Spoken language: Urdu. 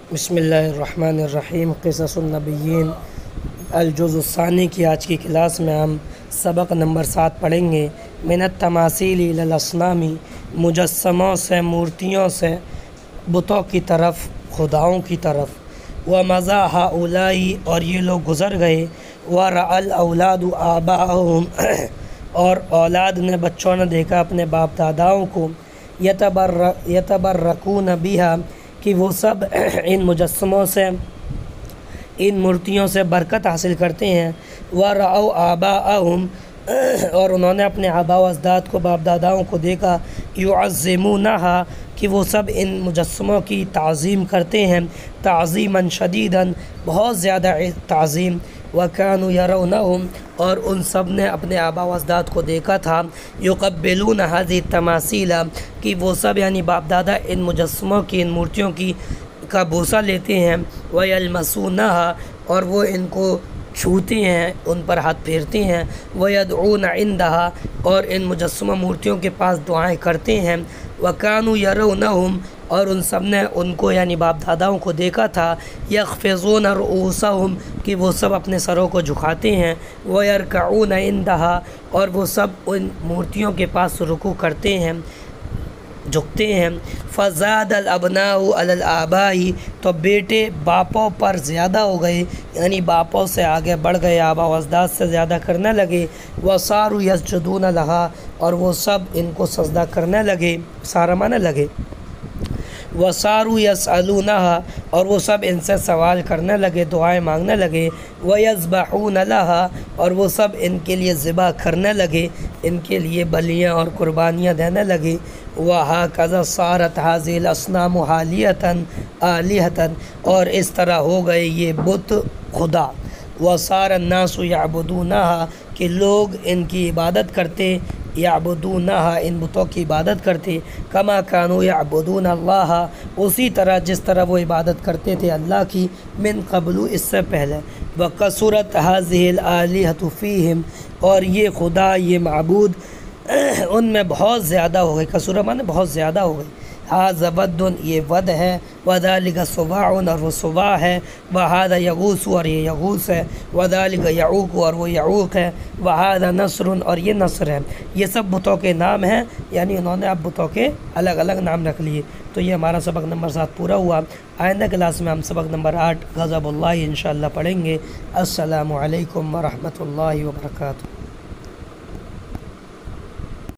بسم اللہ الرحمن الرحیم۔ قصص النبیین الجزء الثانی کی آج کی کلاس میں ہم سبق نمبر 7 پڑھیں گے۔ من التماثیل الی الاصنام، مجسموں سے، مورتیوں سے بتوں کی طرف، خداؤں کی طرف۔ ومضى هؤلاء، اور یہ لوگ گزر گئے۔ ورأى الاولاد آباءهم، اور اولاد نے، بچوں نے دیکھا اپنے باپ داداؤں کو۔ یتبرکون بها، کہ وہ سب ان مجسموں سے، ان مورتیوں سے برکت حاصل کرتے ہیں۔ وَرَأَوْا آبَاءَهُمْ، اور انہوں نے اپنے آباء و اجداد کو، باپ داداؤں کو دیکھا۔ يُعَظِّمُونَهَا، کہ وہ سب ان مجسموں کی تعظیم کرتے ہیں، تعظیما شدیدا، بہت زیادہ تعظیم۔ وَكَانُوا يَرَوْنَهُمْ، اور ان سب نے اپنے آباء و اجداد کو دیکھا تھا۔ يُقَبِّلُونَ هَذِهِ التَّمَاثِيلَ، کہ وہ سب یعنی باپ دادا ان مجسموں کی، ان مورتیوں کی کا بوسہ لیتے ہیں۔ وَيَلْمَسُونَهَا، اور وہ ان کو چھوتے ہیں، ان پر ہاتھ پھیرتے ہیں۔ وَيَدْعُونَ عِندَهَا، اور ان مجسمہ مورتیوں کے پاس دعائیں کرتے ہیں۔ وَكَانُوا يَرَوْنَهُمْ، اور ان سب نے ان کو یعنی باپ داداؤں کو دیکھا تھا۔ يَخْفِضُونَ رُؤُوسَهُمْ، کہ وہ سب اپنے سروں کو جھکاتے ہیں۔ وَيَرْكَعُونَ عِندَهَا، اور وہ سب ان مورتیوں کے پاس رکوع کرتے ہیں، جھکتے ہیں۔ فَزَادَ الْأَبْنَاءُ عَلَى الْآبَاءِ، تو بیٹے باپوں پر زیادہ ہو گئے، یعنی باپوں سے آگے بڑھ گئے، آباء و اجداد سے زیادہ کرنے لگے۔ وَصَارُوا يَسْجُدُونَ لَهَا، اور وہ سب ان کو سجدہ کرنے لگے، سارا مانے لگے۔ وَصَارُوا يَسْأَلُونَهَا، اور وہ سب ان سے سوال کرنے لگے، دعائیں مانگنے لگے۔ وَيَذْبَحُونَ لَهَا، اور وہ سب ان کے لیے ذبح کرنے لگے، ان کے لیے بلیاں اور قربانیاں دینے لگے۔ وَهَكَذَا صَارَتْ هَذِهِ الْأَصْنَامُ آلِهَةً، اور اس طرح ہو گئے یہ بت خدا۔ وَصَارَ النَّاسُ يَعْبُدُونَهَا، کہ لوگ ان کی عبادت کرتے، یعبدونها، ان بتوں کی عبادت کرتے۔ کما كانوا يعبدون اللہ، اسی طرح جس طرح وہ عبادت کرتے تھے اللہ کی، من قبل، اس سے پہلے۔ وَكَثُرَتْ هَذِهِ الْآلِهَةُ فِيهِمْ، اور یہ خدا، یہ معبود ان میں بہت زیادہ ہو گئے۔ کثرت مانے بہت زیادہ ہو گئی۔ هذا ود، یہ ود ہے۔ وذلك سواع، اور وہ سواع ہے۔ وهذا يغوث، اور یہ یغوث ہے۔ وذلك يعوق، اور وہ یعوق ہے۔ وهذا نصر، اور یہ نصر ہے۔ یہ سب بتوں کے نام ہیں، یعنی انہوں نے اب بتوں کے الگ الگ نام رکھ لیے۔ تو یہ ہمارا سبق نمبر 7 پورا ہوا۔ آئندہ کلاس میں ہم سبق نمبر 8 غضب اللہ انشاءاللہ پڑھیں گے۔ السلام علیکم ورحمۃ اللہ وبرکاتہ۔